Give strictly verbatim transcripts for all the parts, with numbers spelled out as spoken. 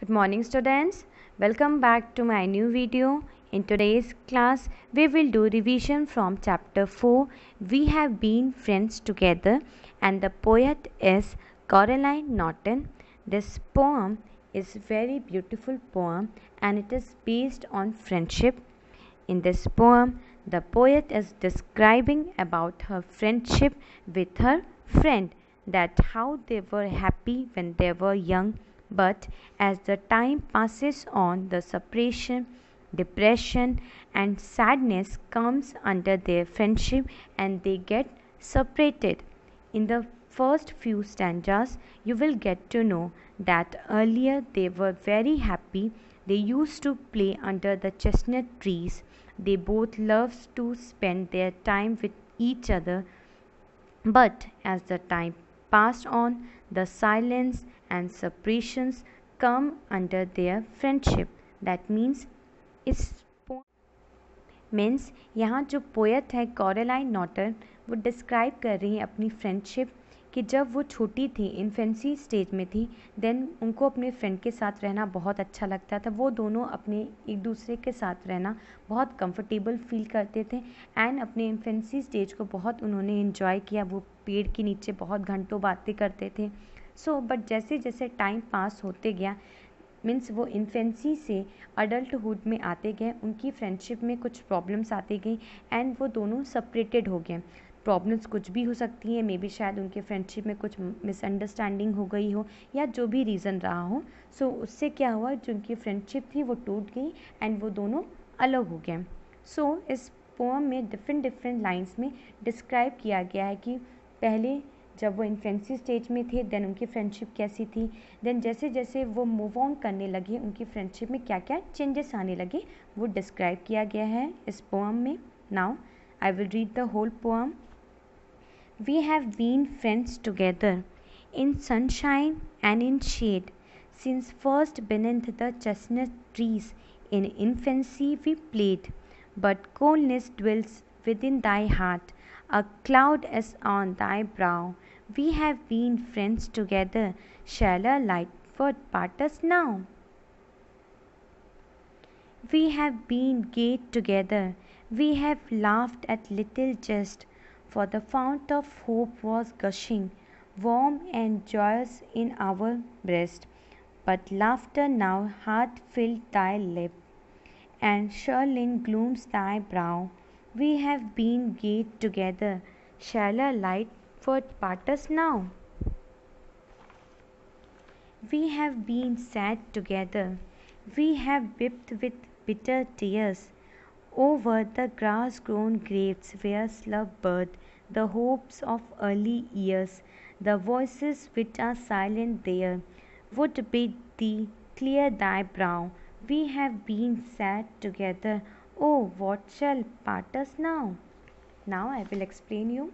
Good morning students, welcome back to my new video. In today's class, we will do revision from chapter four, We Have Been Friends Together, and the poet is Coraline Norton. This poem is very beautiful poem and it is based on friendship. In this poem, the poet is describing about her friendship with her friend, that how they were happy when they were young, but as the time passes on, the separation, depression and sadness comes under their friendship and they get separated. In the first few stanzas, you will get to know that earlier they were very happy. They used to play under the chestnut trees. They both loved to spend their time with each other. But as the time passed on, the silence and separations come under their friendship. That means इस means यहाँ जो poet है कोरेलाइन Norton, वो describe कर रही है अपनी friendship कि जब वो छोटी थी, इन्फेंसी स्टेज में थी, देन उनको अपने फ्रेंड के साथ रहना बहुत अच्छा लगता था. वो दोनों अपने एक दूसरे के साथ रहना बहुत कंफर्टेबल फील करते थे एंड अपने इन्फेंसी स्टेज को बहुत उन्होंने इन्जॉय किया. वो पेड़ के नीचे बहुत घंटों बातें करते थे. सो so, बट जैसे जैसे टाइम पास होते गया, मीन्स वो इन्फेंसी से अडल्टहुड में आते गए, उनकी फ्रेंडशिप में कुछ प्रॉब्लम्स आती गई एंड वो दोनों सेपरेटेड हो गए. प्रॉब्लम्स कुछ भी हो सकती है, मे बी शायद उनके फ्रेंडशिप में कुछ मिसअंडरस्टैंडिंग हो गई हो या जो भी रीज़न रहा हो. सो so, उससे क्या हुआ, जो उनकी फ्रेंडशिप थी वो टूट गई एंड वो दोनों अलग हो गए. सो so, इस पोएम में डिफरेंट डिफरेंट लाइन्स में डिस्क्राइब किया गया है कि पहले जब वो इन्फेंसी स्टेज में थे देन उनकी फ्रेंडशिप कैसी थी, देन जैसे जैसे वो मूव ऑन करने लगे उनकी फ्रेंडशिप में क्या क्या चेंजेस आने लगे, वो डिस्क्राइब किया गया है इस पोएम में. Now I will read the whole poem. We have been friends together in sunshine and in shade, since first beneath the chestnut trees in infancy we played. But coldness dwells within thy heart, a cloud is on thy brow. We have been friends together, shall a light part us now? We have been gay together, we have laughed at little jest, for the fount of hope was gushing, warm and joyous in our breast. But laughter now hath filled thy lip, and shirling glooms thy brow. We have been gay together, shall a light foot part us now? We have been sad together, we have wept with bitter tears, over the grass-grown graves where slept bird the hopes of early years. The voices which are silent there would bid thee clear thy brow. We have been sad together, oh, what shall part us now? Now I will explain you.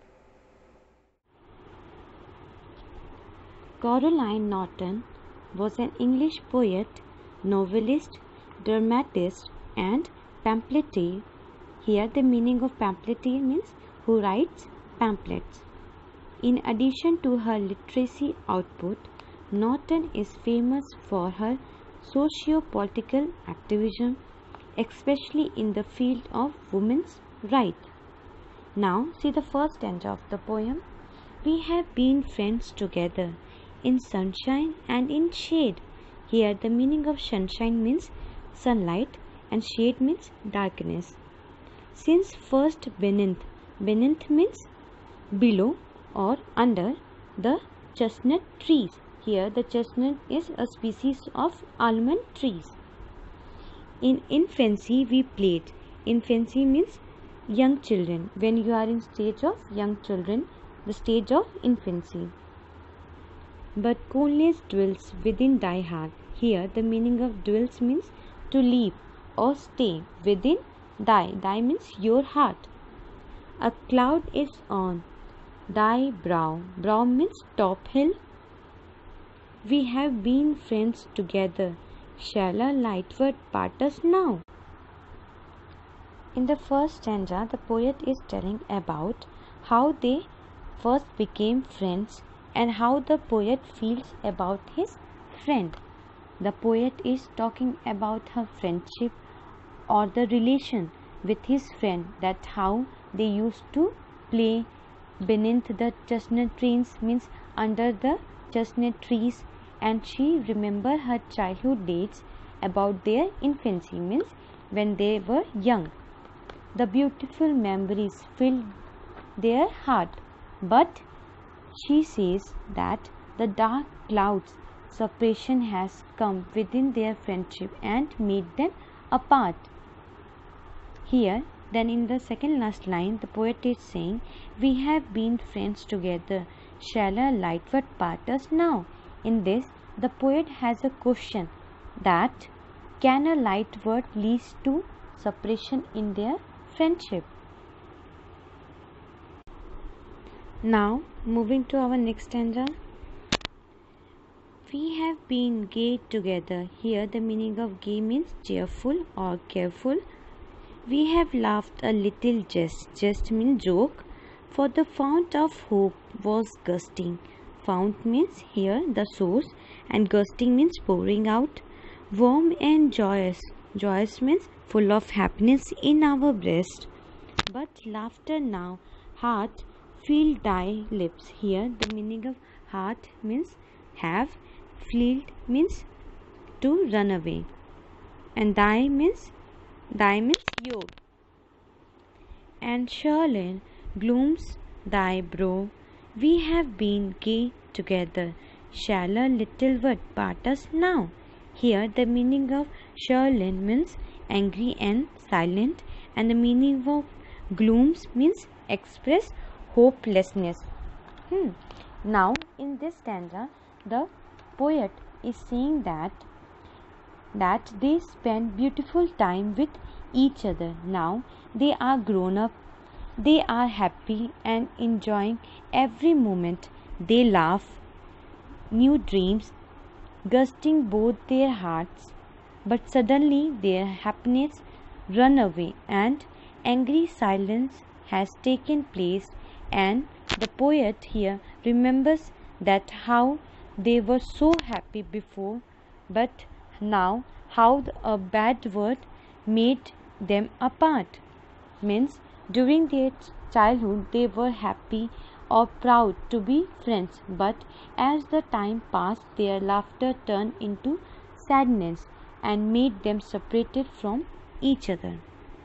Coraline Norton was an English poet, novelist, dramatist and pamphleteer. Here the meaning of pamphleteer means who writes pamphlets. In addition to her literacy output, Norton is famous for her socio-political activism, especially in the field of women's rights. Now see the first stanza of the poem. We have been friends together in sunshine and in shade. Here the meaning of sunshine means sunlight and shade means darkness. Since first beneath, beneath means below or under the chestnut trees. Here the chestnut is a species of almond trees. In infancy we played. Infancy means young children. When you are in stage of young children, the stage of infancy. But coolness dwells within thy heart. Here the meaning of dwells means to live or stay within thy. Thy means your heart. A cloud is on thy brow. Brow means top hill. We have been friends together, shall a lightward part us now? In the first stanza, the poet is telling about how they first became friends and how the poet feels about his friend. The poet is talking about her friendship or the relation with his friend, that how they used to play beneath the chestnut trees, means under the chestnut trees, and she remember her childhood days about their infancy, means when they were young. The beautiful memories filled their heart, but she says that the dark clouds separation has come within their friendship and made them apart. Here, then in the second last line, the poet is saying, we have been friends together, shall a light word part us now? In this, the poet has a question that can a light word lead to separation in their friendship? Now, moving to our next stanza. We have been gay together. Here, the meaning of gay means cheerful or careful. We have laughed a little jest. Jest means joke. For the fount of hope was gusting. Fount means here the source, and gusting means pouring out. Warm and joyous. Joyous means full of happiness in our breast. But laughter now, heart, filled thy lips. Here the meaning of heart means have, filled means to run away, and thy means thy means your. And Sherlin glooms thy brow. We have been gay together. Shall a little word part us now? Here the meaning of Sherlin means angry and silent, and the meaning of glooms means express hopelessness. Hmm. Now in this stanza, the poet is saying that that they spend beautiful time with each other. Now they are grown up, they are happy and enjoying every moment. They laugh, new dreams gusting both their hearts, but suddenly their happiness run away and angry silence has taken place, and the poet here remembers that how they were so happy before, but now how a bad word made them apart. Means during their childhood they were happy or proud to be friends, but as the time passed their laughter turned into sadness and made them separated from each other.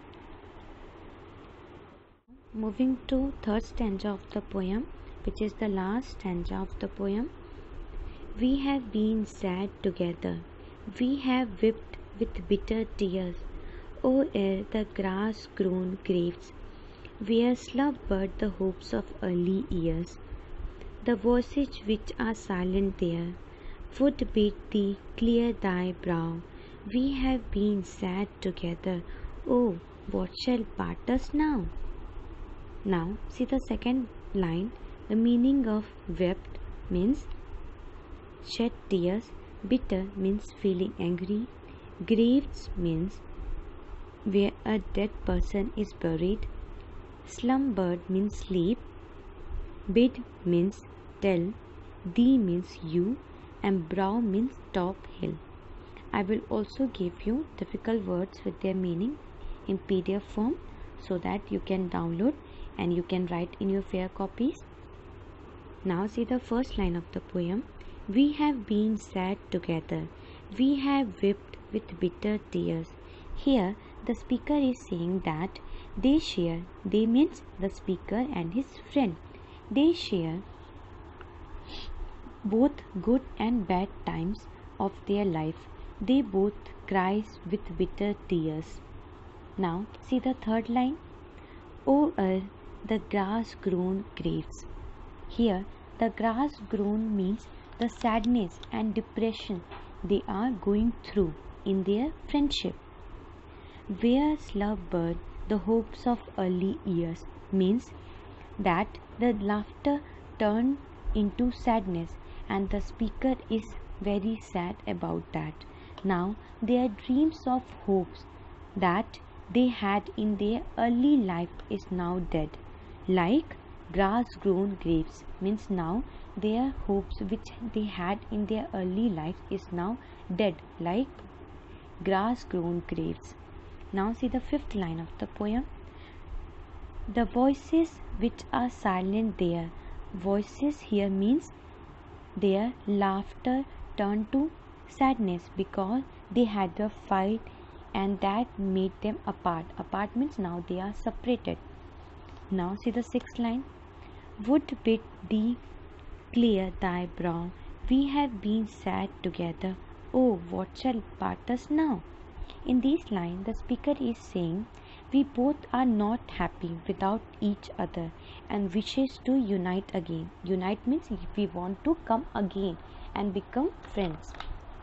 Moving to third stanza of the poem, which is the last stanza of the poem. We have been sad together, we have wept with bitter tears, O ere the grass grown graves, where slumbered the hopes of early years. The voices which are silent there would bid thee clear thy brow. We have been sad together, oh, what shall part us now? Now see the second line. The meaning of wept means shed tears, bitter means feeling angry, graves means where a dead person is buried, slumbered means sleep, bid means tell, thee means you, and brow means top hill. I will also give you difficult words with their meaning in P D F form so that you can download and you can write in your fair copies. Now see the first line of the poem. We have been sad together, we have wept with bitter tears. Here the speaker is saying that they share, they means the speaker and his friend, they share both good and bad times of their life. They both cries with bitter tears. Now see the third line. O er the grass grown graves. Here the grass grown means the sadness and depression they are going through in their friendship. Where slumbered the hopes of early years means that the laughter turned into sadness, and the speaker is very sad about that. Now their dreams of hopes that they had in their early life is now dead, like Grass grown graves means now their hopes which they had in their early life is now dead, like grass grown graves. Now see the fifth line of the poem. The voices which are silent there. Voices here means their laughter turned to sadness because they had a fight and that made them apart. Apart means now they are separated. Now see the sixth line. Would bid thee clear thy brow. We have been sad together. Oh, what shall part us now? In this line, the speaker is saying we both are not happy without each other and wishes to unite again. Unite means we want to come again and become friends.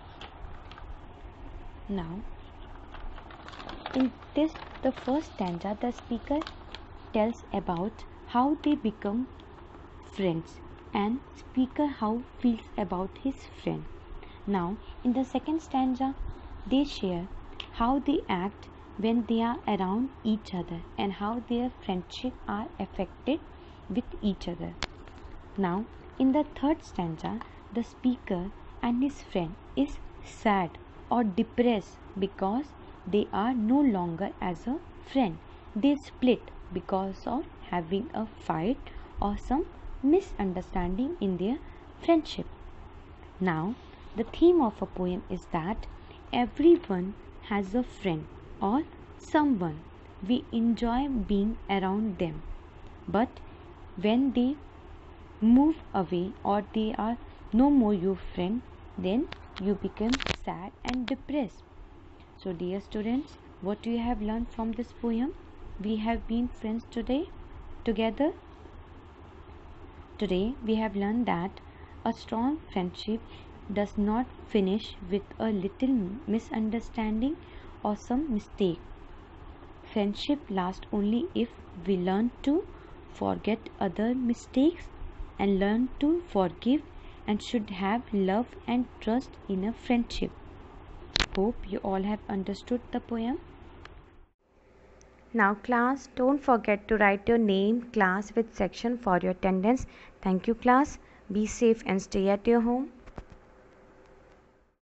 Now, in this, the first stanza, the speaker tells about how they become friends and speaker how feels about his friend. Now, in the second stanza, they share how they act when they are around each other and how their friendship are affected with each other. Now, in the third stanza, the speaker and his friend is sad or depressed because they are no longer as a friend. They split because of having a fight or some misunderstanding in their friendship. Now, the theme of a poem is that everyone has a friend or someone we enjoy being around them, but when they move away or they are no more your friend, then you become sad and depressed. So dear students, what you have learned from this poem? We have been friends today together. Today we have learned that a strong friendship does not finish with a little misunderstanding or some mistake. Friendship lasts only if we learn to forget other mistakes and learn to forgive and should have love and trust in a friendship. Hope you all have understood the poem. Now class, don't forget to write your name, class with section for your attendance. Thank you class. Be safe and stay at your home.